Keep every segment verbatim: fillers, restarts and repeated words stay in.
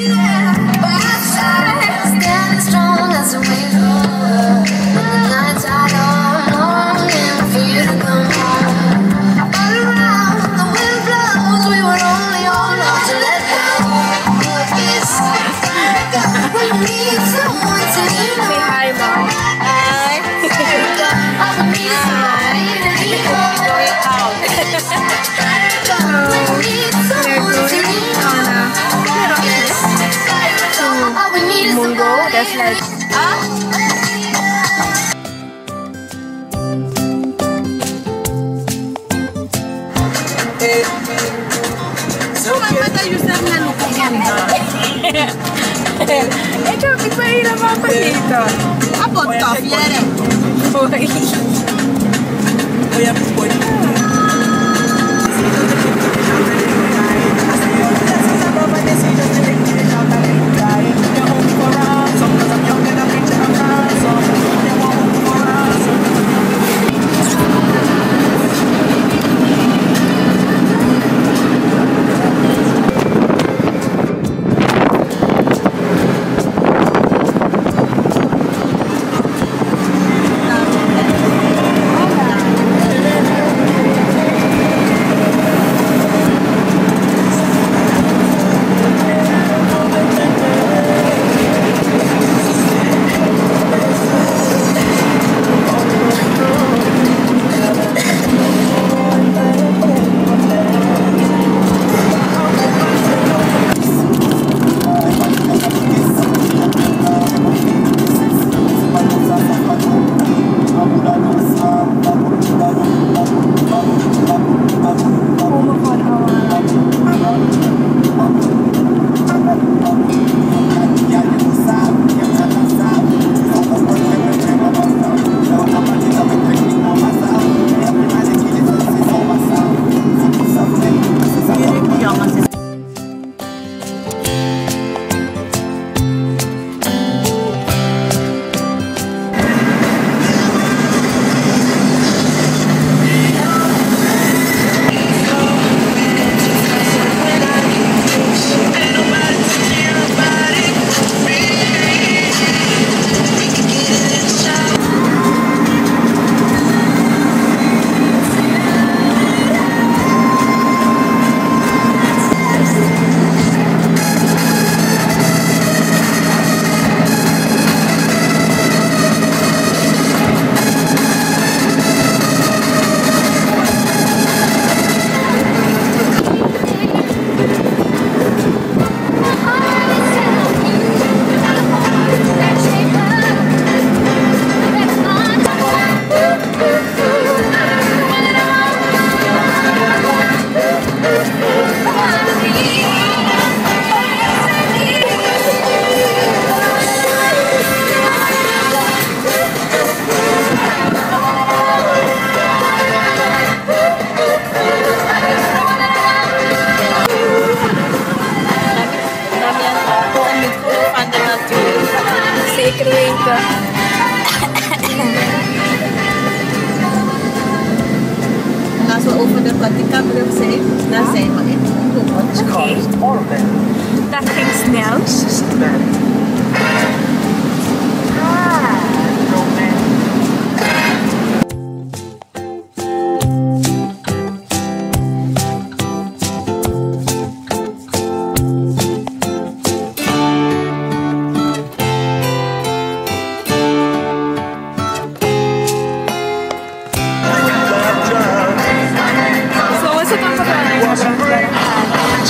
That's like ah. Summa tayo sa nalukuhan na. Ito, ipahira pa pa dito. Abot ka, fiere. Uy. Uy, abot ko. Dat ging snel. So what's it talk about?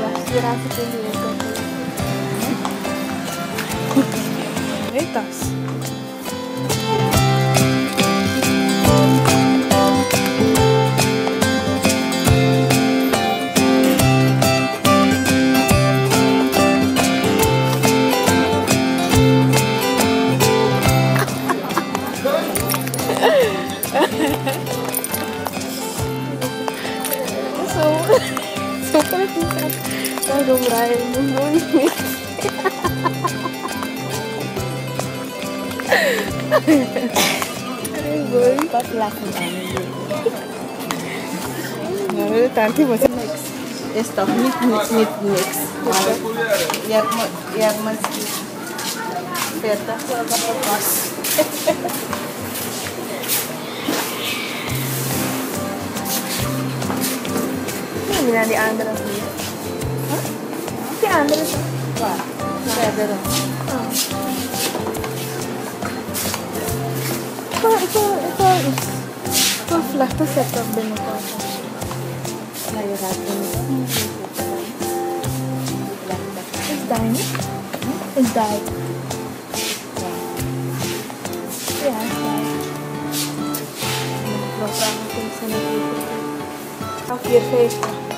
aspirasi ko dito. Etas. So, so parang Aduh, Brian, bunyi. Aduh, Pas lakukan. Nah, nanti masih mix. Stop mix mix mix mix. Yang yang masih peta agak lepas. Ini bilang di Andres nih. Hah? Di Andres. Wah, saya ada. Oh. Ito, ito, ito. Ito, flash to set up din ito. Nahirapan ito. It's dying. It's died. Yeah, it's died. Naglosa ako kung sa nagiging. Off your face.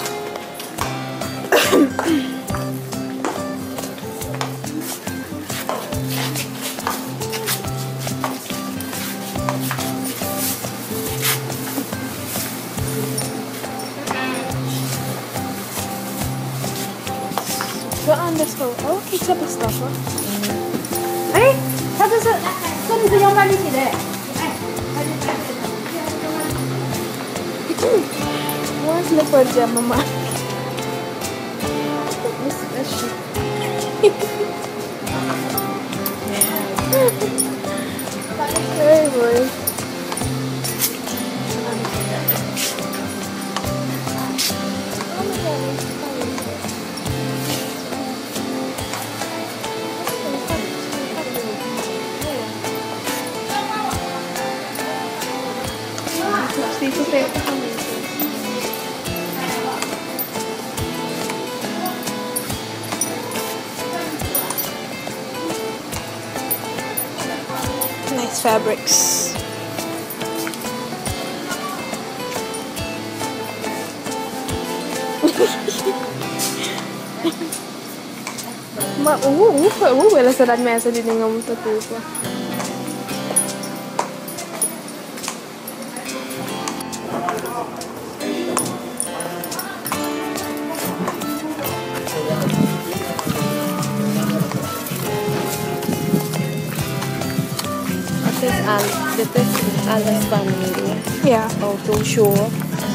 Vad Anders då? Åh, kixa på staffa. Nej, ta det så. Så det jag var lite där. What's the for jam, mama? This is shit. Hey boy. Dito tayo kami. Nice fabrics. Ma, uh, uh, uh, wala sa dad mesa din nga mo tatupa. Al, dito is Al's family. Yeah. Oh, too sure.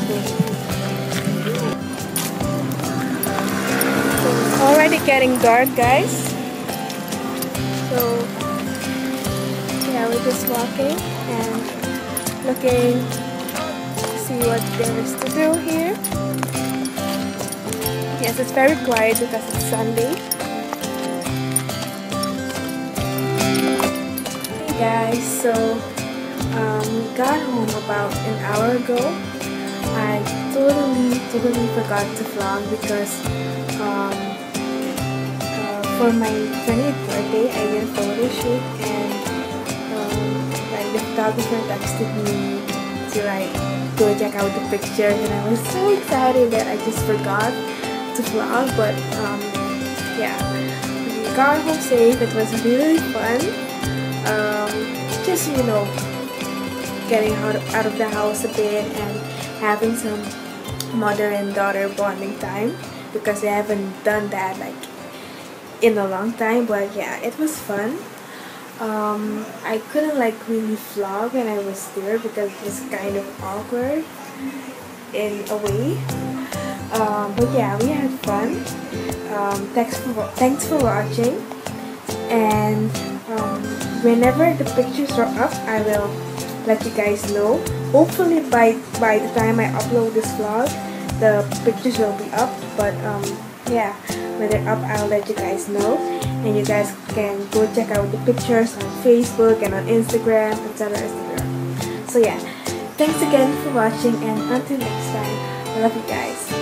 Already getting dark, guys. So yeah, we're just walking and looking to see what there is to do here. Yes, it's very quiet because it's Sunday. Hey guys, so um, we got home about an hour ago. I totally, totally forgot to vlog because um, uh, for my twentieth birthday I did a photo shoot and um, like the photographer texted me to like go check out the pictures and I was so excited that I just forgot to vlog. But um, yeah, we got home safe. It was really fun. Um, just you know, getting out of, out of the house a bit and having some mother and daughter bonding time because I haven't done that like in a long time. But yeah, it was fun. Um, I couldn't like really vlog when I was there because it was kind of awkward in a way. Um, but yeah, we had fun. Um, thanks for thanks for watching and. Um, whenever the pictures are up, I will let you guys know. Hopefully by by the time I upload this vlog, the pictures will be up. But um, yeah, when they're up, I'll let you guys know, and you guys can go check out the pictures on Facebook and on Instagram, et cetera, et cetera. So yeah, thanks again for watching, and until next time, I love you guys.